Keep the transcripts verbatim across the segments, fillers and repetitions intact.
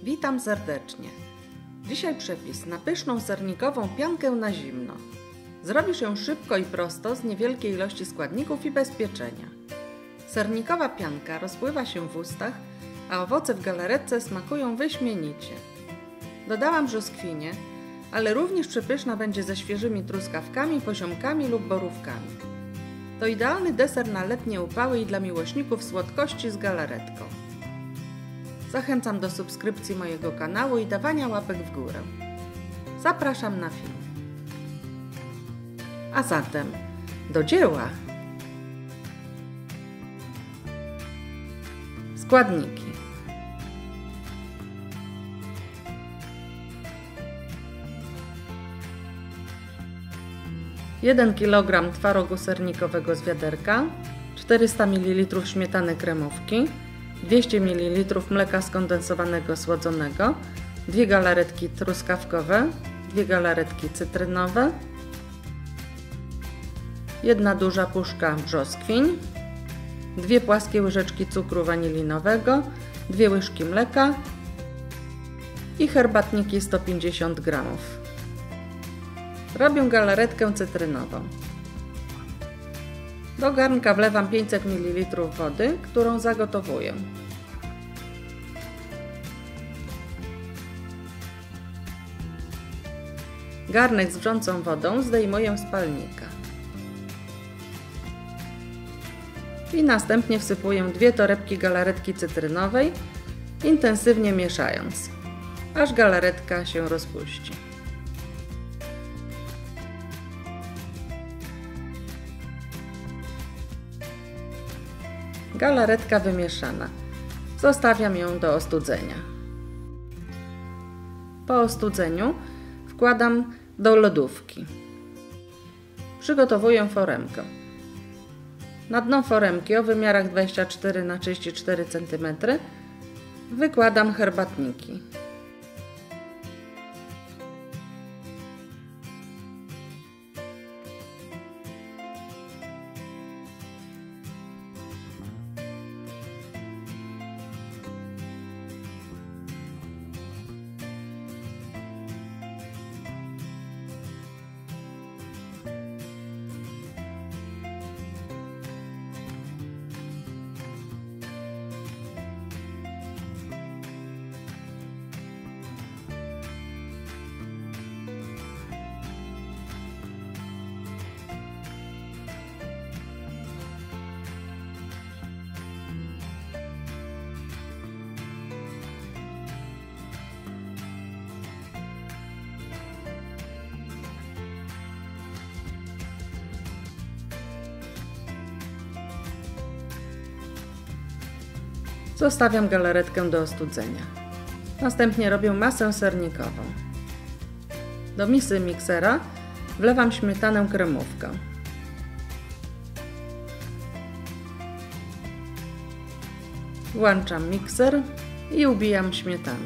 Witam serdecznie. Dzisiaj przepis na pyszną sernikową piankę na zimno. Zrobisz ją szybko i prosto z niewielkiej ilości składników i bez pieczenia. Sernikowa pianka rozpływa się w ustach, a owoce w galaretce smakują wyśmienicie. Dodałam brzoskwinię, ale również przepyszna będzie ze świeżymi truskawkami, poziomkami lub borówkami. To idealny deser na letnie upały i dla miłośników słodkości z galaretką. Zachęcam do subskrypcji mojego kanału i dawania łapek w górę. Zapraszam na film. A zatem do dzieła! Składniki: jeden kilogram twarogu sernikowego z wiaderka, czterysta mililitrów śmietany kremówki, dwieście mililitrów mleka skondensowanego słodzonego, dwie galaretki truskawkowe, dwie galaretki cytrynowe, jedna duża puszka brzoskwiń, dwie płaskie łyżeczki cukru wanilinowego, dwie łyżki mleka i herbatniki sto pięćdziesiąt gramów. Robię galaretkę cytrynową. Do garnka wlewam pięćset mililitrów wody, którą zagotowuję. Garnek z wrzącą wodą zdejmuję z palnika. I następnie wsypuję dwie torebki galaretki cytrynowej, intensywnie mieszając, aż galaretka się rozpuści. Galaretka wymieszana. Zostawiam ją do ostudzenia. Po ostudzeniu wkładam do lodówki. Przygotowuję foremkę. Na dno foremki o wymiarach dwadzieścia cztery na trzydzieści cztery centymetry wykładam herbatniki. Zostawiam galaretkę do ostudzenia. Następnie robię masę sernikową. Do misy miksera wlewam śmietanę kremówkę. Włączam mikser i ubijam śmietanę.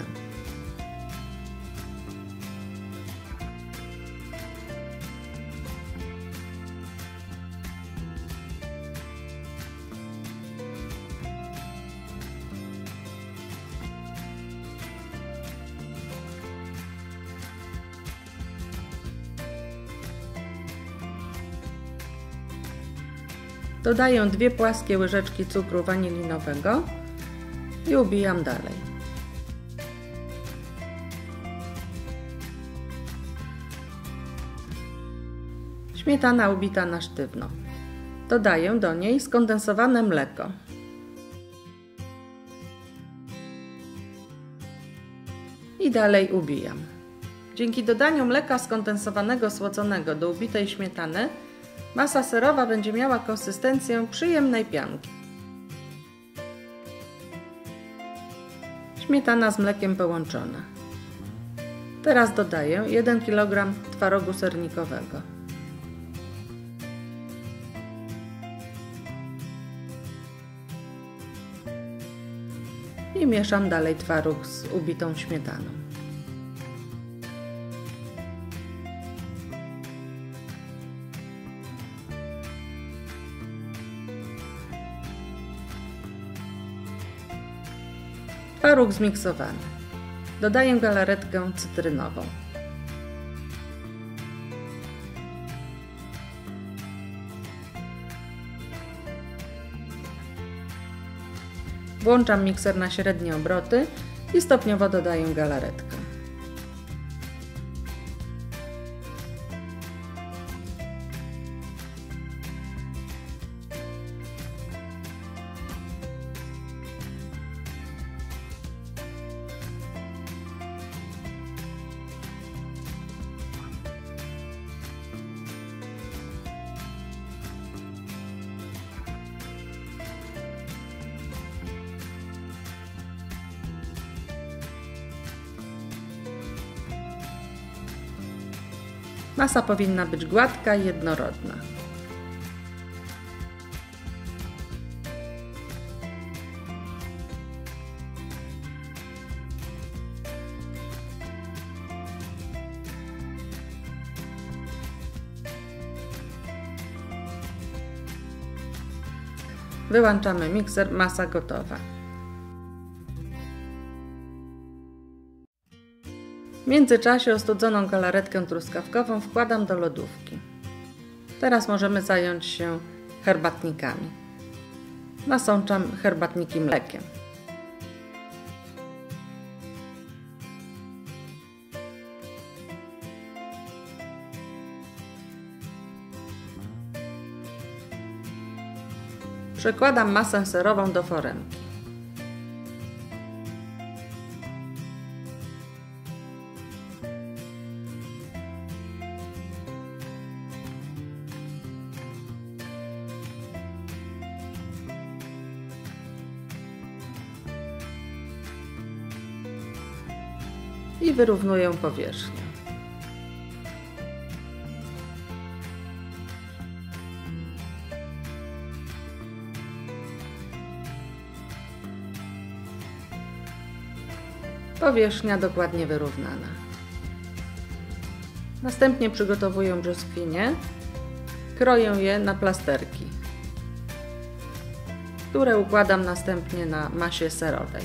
Dodaję dwie płaskie łyżeczki cukru wanilinowego i ubijam dalej. Śmietana ubita na sztywno. Dodaję do niej skondensowane mleko. I dalej ubijam. Dzięki dodaniu mleka skondensowanego słodzonego do ubitej śmietany masa serowa będzie miała konsystencję przyjemnej pianki. Śmietana z mlekiem połączona. Teraz dodaję jeden kilogram twarogu sernikowego. I mieszam dalej twaróg z ubitą śmietaną. Twaróg zmiksowany. Dodaję galaretkę cytrynową. Włączam mikser na średnie obroty i stopniowo dodaję galaretkę. Masa powinna być gładka i jednorodna. Wyłączamy mikser, masa gotowa. W międzyczasie ostudzoną galaretkę truskawkową wkładam do lodówki. Teraz możemy zająć się herbatnikami. Nasączam herbatniki mlekiem. Przekładam masę serową do foremki. I wyrównuję powierzchnię. Powierzchnia dokładnie wyrównana. Następnie przygotowuję brzoskwinie, kroję je na plasterki, które układam następnie na masie serowej.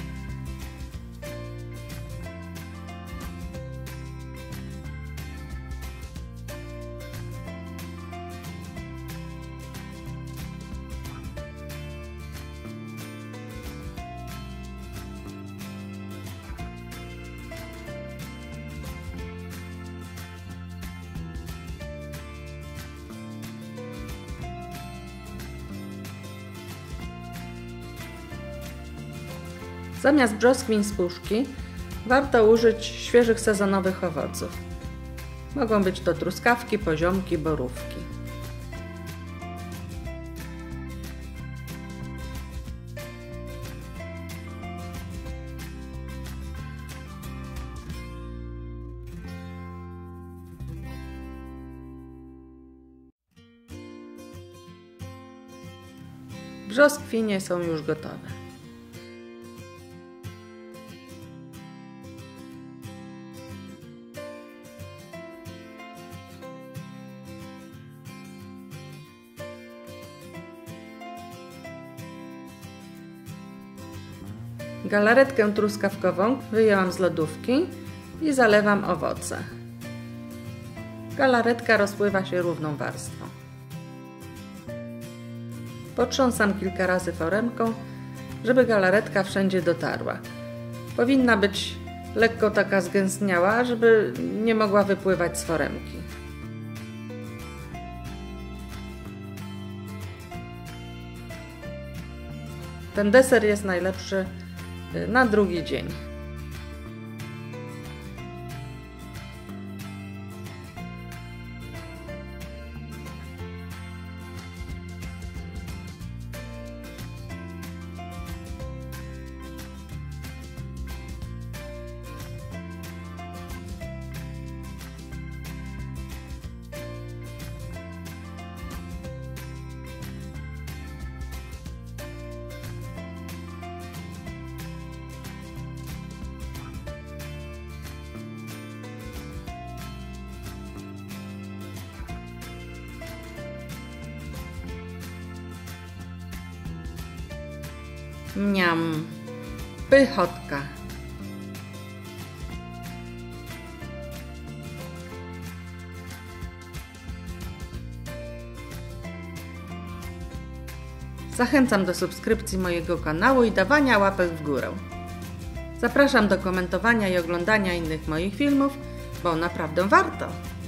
Zamiast brzoskwin z puszki warto użyć świeżych sezonowych owoców. Mogą być to truskawki, poziomki, borówki. Brzoskwinie są już gotowe. Galaretkę truskawkową wyjęłam z lodówki i zalewam owoce. Galaretka rozpływa się równą warstwą. Potrząsam kilka razy foremką, żeby galaretka wszędzie dotarła. Powinna być lekko taka zgęstniała, żeby nie mogła wypływać z foremki. Ten deser jest najlepszy na drugi dzień. Mniam, pychotka. Zachęcam do subskrypcji mojego kanału i dawania łapek w górę. Zapraszam do komentowania i oglądania innych moich filmów, bo naprawdę warto!